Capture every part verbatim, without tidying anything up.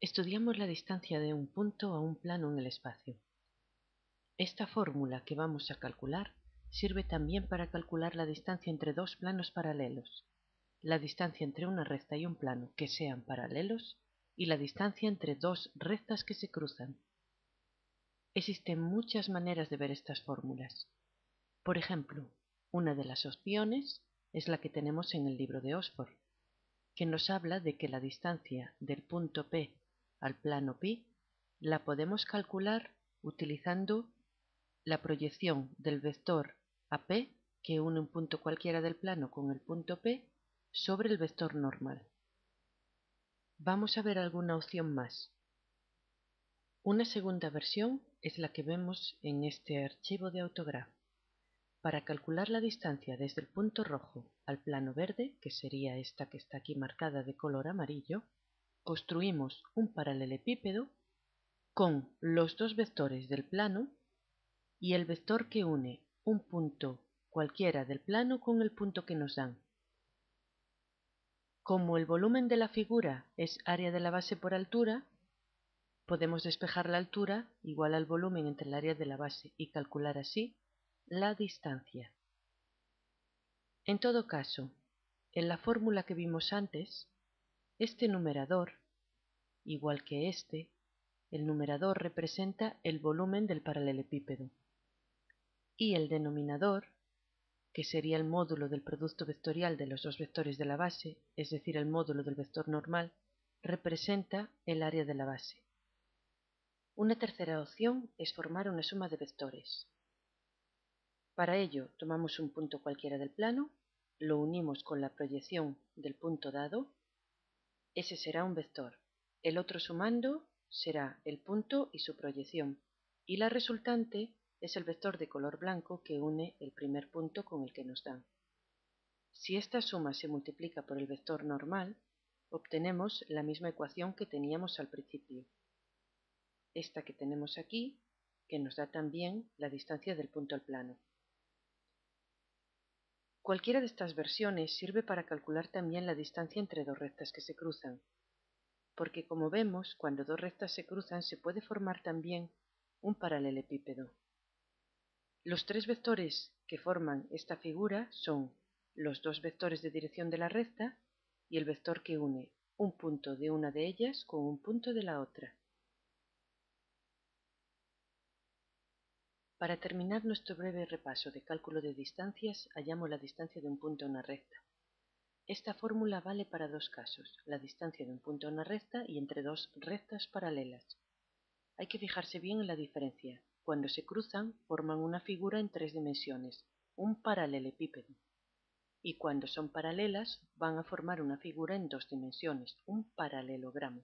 Estudiamos la distancia de un punto a un plano en el espacio. Esta fórmula que vamos a calcular sirve también para calcular la distancia entre dos planos paralelos, la distancia entre una recta y un plano que sean paralelos y la distancia entre dos rectas que se cruzan. Existen muchas maneras de ver estas fórmulas. Por ejemplo, una de las opciones es la que tenemos en el libro de Oxford, que nos habla de que la distancia del punto P al plano pi la podemos calcular utilizando la proyección del vector A P, que une un punto cualquiera del plano con el punto P, sobre el vector normal. Vamos a ver alguna opción más. Una segunda versión es la que vemos en este archivo de Autograph. Para calcular la distancia desde el punto rojo al plano verde, que sería esta que está aquí marcada de color amarillo, construimos un paralelepípedo con los dos vectores del plano y el vector que une un punto cualquiera del plano con el punto que nos dan. Como el volumen de la figura es área de la base por altura, podemos despejar la altura igual al volumen entre el área de la base y calcular así la distancia. En todo caso, en la fórmula que vimos antes, este numerador, igual que este, el numerador representa el volumen del paralelepípedo y el denominador, que sería el módulo del producto vectorial de los dos vectores de la base, es decir, el módulo del vector normal, representa el área de la base. Una tercera opción es formar una suma de vectores. Para ello, tomamos un punto cualquiera del plano, lo unimos con la proyección del punto dado, ese será un vector. El otro sumando será el punto y su proyección, y la resultante es el vector de color blanco que une el primer punto con el que nos dan. Si esta suma se multiplica por el vector normal, obtenemos la misma ecuación que teníamos al principio. Esta que tenemos aquí, que nos da también la distancia del punto al plano. Cualquiera de estas versiones sirve para calcular también la distancia entre dos rectas que se cruzan, porque como vemos, cuando dos rectas se cruzan se puede formar también un paralelepípedo. Los tres vectores que forman esta figura son los dos vectores de dirección de la recta y el vector que une un punto de una de ellas con un punto de la otra. Para terminar nuestro breve repaso de cálculo de distancias, hallamos la distancia de un punto a una recta. Esta fórmula vale para dos casos, la distancia de un punto a una recta y entre dos rectas paralelas. Hay que fijarse bien en la diferencia. Cuando se cruzan, forman una figura en tres dimensiones, un paralelepípedo. Y cuando son paralelas, van a formar una figura en dos dimensiones, un paralelogramo.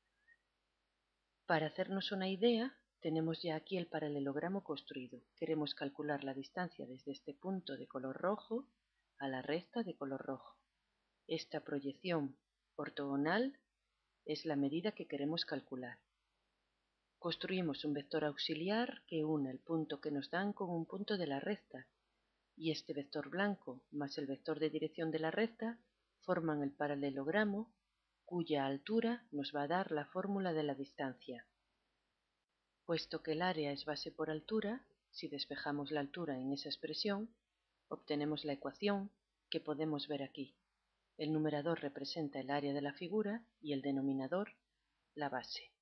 Para hacernos una idea, tenemos ya aquí el paralelogramo construido. Queremos calcular la distancia desde este punto de color rojo a la recta de color rojo. Esta proyección ortogonal es la medida que queremos calcular. Construimos un vector auxiliar que une el punto que nos dan con un punto de la recta, y este vector blanco más el vector de dirección de la recta forman el paralelogramo, cuya altura nos va a dar la fórmula de la distancia. Puesto que el área es base por altura, si despejamos la altura en esa expresión, obtenemos la ecuación que podemos ver aquí. El numerador representa el área de la figura y el denominador la base.